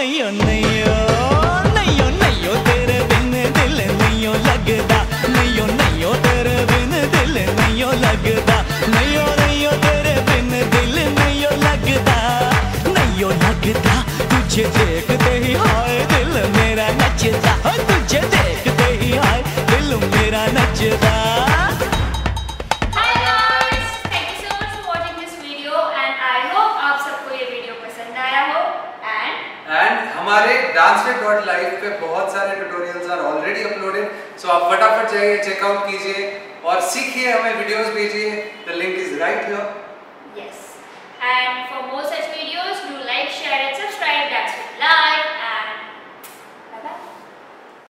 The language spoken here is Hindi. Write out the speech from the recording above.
नहीं ओ नहीं ओ नहीं ओ नहीं ओ तेरे बिन दिल नहीं ओ लगदा, नहीं ओ नहीं ओ तेरे बिन दिल नहीं ओ लगदा, नहीं ओ तेरे बिन दिल नहीं ओ लगदा, नहीं ओ लगदा। तुझे देखते ही हाय दिल मेरा नचदा, तुझे देखते ही हाय दिल मेरा नचदा। हमारे DanceTech.live पे बहुत सारे tutorials are already uploaded, so आप फटाफट जाइए, चेकआउट कीजिए और सीखिए, हमें वीडियोस भेजिए। The link is right here. Yes, and for more